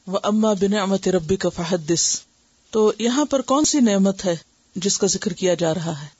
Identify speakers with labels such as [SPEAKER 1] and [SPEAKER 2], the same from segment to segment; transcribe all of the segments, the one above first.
[SPEAKER 1] وَأَمَّا بِنِعْمَةِ رَبِّكَ فَحَدِّثْ. تو یہاں پر کون سی نعمت ہے جس کا ذکر کیا جا رہا ہے؟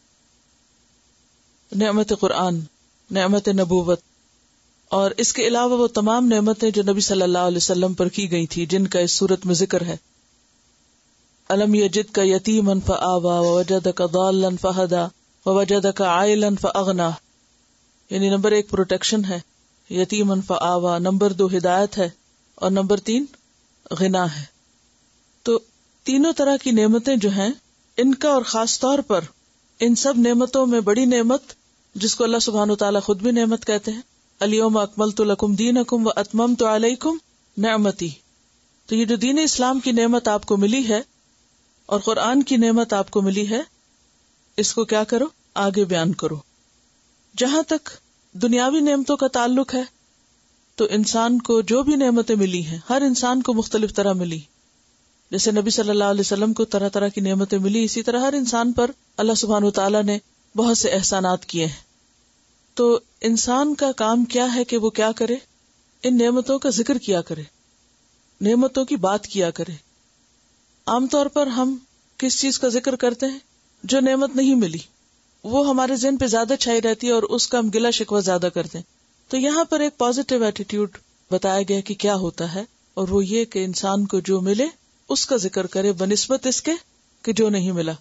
[SPEAKER 1] نعمت قرآن، نعمت نبوت، اور اس کے علاوہ وہ تمام نعمتیں جو نبی صلی اللہ علیہ وسلم پر کی گئی تھی، جن کا اس صورت میں ذکر ہے. أَلَمْ يَجِدْكَ يَتِيمًا فَآوَى وَوَجَدَكَ ضَالًّا فَهَدَى وَوَجَدَكَ عَائِلًا فَأَغْنَى. یعنی نمبر 1 پروٹیکشن ہے، یتیمًا فآوى، نمبر 2 ہدایت ہے، اور نمبر 3 غنا ہے. تو تینوں طرح کی نعمتیں جو ہیں، ان کا اور خاص طور پر ان سب نعمتوں میں بڑی نعمت جس کو اللہ سبحانہ وتعالیٰ خود بھی نعمت کہتے ہیں، الیوم اکملت لکم دینکم واتممت علیکم نعمتی. تو یہ جو دین اسلام کی نعمت آپ کو ملی ہے اور قرآن کی نعمت آپ کو ملی ہے، اس کو کیا کرو؟ آگے بیان کرو. جہاں تک دنیاوی نعمتوں کا تعلق ہے تو انسان کو جو بھی نعمتیں ملی ہیں، ہر انسان کو مختلف طرح ملی. جیسے نبی صلی اللہ علیہ وسلم کو طرح طرح کی نعمتیں ملی، اسی طرح ہر انسان پر اللہ سبحانہ وتعالیٰ نے بہت سے احسانات کیے ہیں. تو انسان کا کام کیا ہے کہ وہ کیا کرے؟ ان نعمتوں کا ذکر کیا کرے، نعمتوں کی بات کیا کرے. عام طور پر ہم کس چیز کا ذکر کرتے ہیں؟ جو نعمت نہیں ملی، وہ ہمارے ذہن پہ زیادہ چھائی رہتی ہے اور اس کا ہم گلہ شکوہ زیادہ کرتے ہیں. تو یہاں پر ایک پازیٹیو ایٹیٹیوڈ بتایا گیا کہ کیا ہوتا ہے، اور وہ یہ کہ انسان کو جو ملے اس کا ذکر کرے بنسبت اس کے کہ جو نہیں ملا.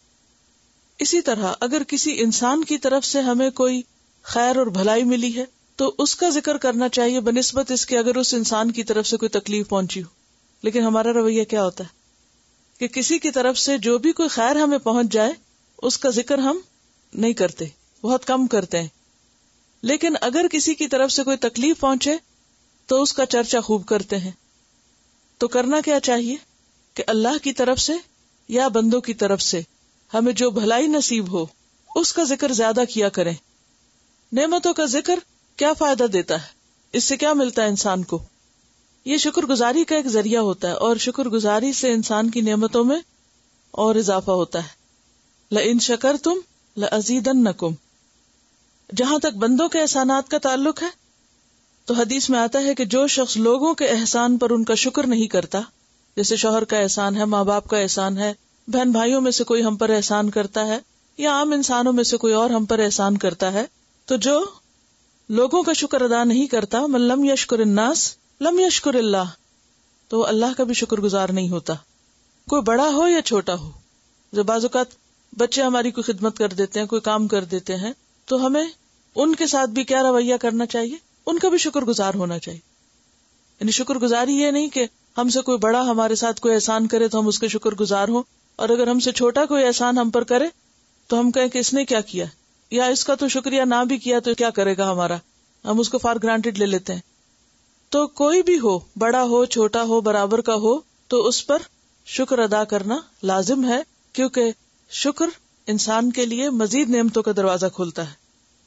[SPEAKER 1] اسی طرح اگر کسی انسان کی طرف سے ہمیں کوئی خیر اور بھلائی ملی ہے تو اس کا ذکر کرنا چاہیے بنسبت اس کے اگر اس انسان کی طرف سے کوئی تکلیف پہنچی ہو. لیکن ہمارا رویہ کیا ہوتا ہے کہ کسی کی طرف سے جو بھی کوئی خیر ہمیں پہنچ جائے اس کا ذکر ہم نہیں کرتے، بہت کم کرتے ہیں. لیکن اگر کسی کی طرف سے کوئی تکلیف پہنچے تو اس کا چرچا خوب کرتے ہیں. تو کرنا کیا چاہیے کہ اللہ کی طرف سے یا بندوں کی طرف سے ہمیں جو بھلائی نصیب ہو اس کا ذکر زیادہ کیا کریں. نعمتوں کا ذکر کیا فائدہ دیتا ہے؟ اس سے کیا ملتا ہے انسان کو؟ یہ شکر گزاری کا ایک ذریعہ ہوتا ہے، اور شکر گزاری سے انسان کی نعمتوں میں اور اضافہ ہوتا ہے. لَإِن شَكَرْتُمْ لَأَزِيدَنَّكُمْ. جہاں تک بندوں کے احسانات کا تعلق ہے تو حدیث میں آتا ہے کہ جو شخص لوگوں کے احسان پر ان کا شکر نہیں کرتا، جیسے شوہر کا احسان ہے، ماں باپ کا احسان ہے، بہن بھائیوں میں سے کوئی ہم پر احسان کرتا ہے، یا عام انسانوں میں سے کوئی اور ہم پر احسان کرتا ہے، تو جو لوگوں کا شکر ادا نہیں کرتا، من لم یشکر الناس لم یشکر اللہ، تو وہ اللہ کا بھی شکر گزار نہیں ہوتا، کوئی بڑا ہو یا چھوٹا ہو. جب بعض اوقات بچے ہماری کوئی خدمت کر دیتے ہیں، کوئی کام کر دیتے ہیں، تو ہمیں ان کے ساتھ بھی کیا رویہ کرنا چاہیے؟ ان کا بھی شکر گزار ہونا چاہیے. یعنی شکر گزاری یہ نہیں کہ ہم سے کوئی بڑا ہمارے ساتھ کوئی احسان کرے تو ہم اس کے شکر گزار ہوں، اور اگر ہم سے چھوٹا کوئی احسان ہم پر کرے تو ہم کہیں کہ اس نے کیا کیا، یا اس کا تو شکریہ نہ بھی کیا تو کیا کرے گا ہمارا، ہم اس کو فار گرانٹیڈ لے لیتے ہیں. تو کوئی بھی ہو، بڑا ہو چھوٹا ہو برابر کا ہو، تو اس پر شکر ادا کرنا لازم ہے، کیونکہ شکر انسان کے لیے مزید نعمتوں کا دروازہ کھولتا ہے.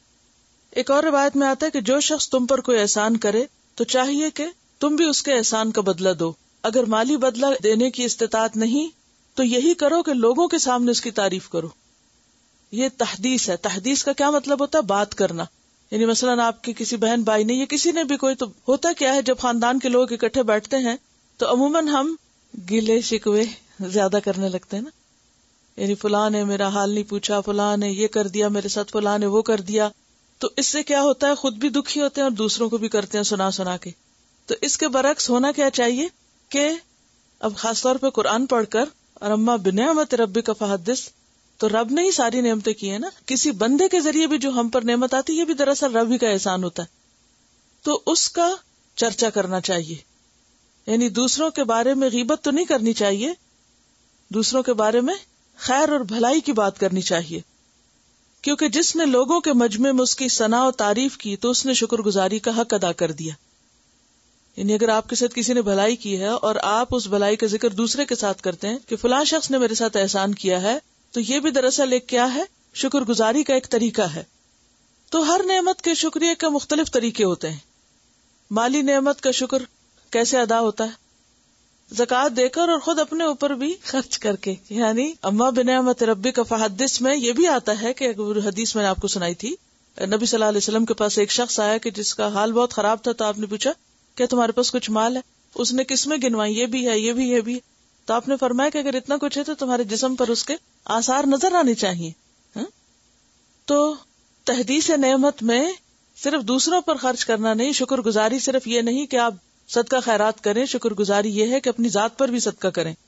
[SPEAKER 1] ایک اور روایت میں آتا ہے کہ جو شخص تم پر کوئی احسان کرے تو چاہیے کہ تم بھی اس کے احسان کا بدلہ دو. اگر مالی بدلہ دینے کی استطاعت نہیں تو یہی کرو کہ لوگوں کے سامنے اس کی تعریف کرو. یہ تحدیث ہے. تحدیث کا کیا مطلب ہوتا ہے؟ بات کرنا. یعنی مثلاً آپ کی کسی بہن بھائی نے یا کسی نے بھی کوئی، تو ہوتا کیا ہے جب خاندان کے لوگ اکٹھے بیٹھتے ہیں تو عموماً ہم گلے شکوے زیادہ کرنے لگتے ہیں نا. یعنی فلاں نے میرا حال نہیں پوچھا، فلاں نے یہ کر دیا میرے ساتھ، فلاں نے وہ کر دیا. تو اس سے کیا ہوتا ہے؟ خود بھی دکھی ہوتے ہیں اور دوسروں کو بھی کرتے ہیں سنا سنا کے. تو اس کے برعکس ہونا کیا چاہیے کہ اب خاص طور پہ قرآن پڑھ کر، اور اما بنعمت ربک فحدث، تو رب نے ہی ساری نعمتیں کی ہیں نا. کسی بندے کے ذریعے بھی جو ہم پر نعمت آتی، یہ بھی دراصل رب ہی کا احسان ہوتا ہے. تو اس کا چرچا کرنا چاہیے. یعنی دوسروں کے بارے میں غیبت تو نہیں کرنی چاہیے، دوسروں کے بارے میں خیر اور بھلائی کی بات کرنی چاہیے. کیونکہ جس نے لوگوں کے مجمع میں اس کی ثنا و تعریف کی تو اس نے شکر گزاری کا حق ادا کر دیا. یعنی اگر آپ کے ساتھ کسی نے بھلائی کی ہے اور آپ اس بھلائی کا ذکر دوسرے کے ساتھ کرتے ہیں کہ فلاں شخص نے میرے ساتھ احسان کیا ہے، تو یہ بھی دراصل ایک کیا ہے؟ شکر گزاری کا ایک طریقہ ہے. تو ہر نعمت کے شکریہ کے مختلف طریقے ہوتے ہیں. مالی نعمت کا شکر کیسے ادا ہوتا ہے؟ زکوٰۃ دے کر اور خود اپنے اوپر بھی خرچ کر کے. یعنی اما بنعمت ربک فحدث میں یہ بھی آتا ہے کہ حدیث میں نے آپ کو سنائی تھی، نبی صلی اللہ علیہ وسلم کے پاس ایک شخص آیا کہ جس کا حال بہت خراب تھا، تو آپ نے پوچھا کہ تمہارے پاس کچھ مال ہے؟ اس نے کس میں گنوائی، یہ بھی ہے، یہ بھی، یہ بھی. تو آپ نے فرمایا کہ اگر اتنا کچھ ہے تو تمہارے جسم پر اس کے آثار نظر آنے چاہیے. تو تحدیث نعمت میں صرف دوسروں پر خرچ کرنا نہیں، شکر گزاری صرف یہ نہیں کہ آپ صدقہ خیرات کریں، شکر گزاری یہ ہے کہ اپنی ذات پر بھی صدقہ کریں.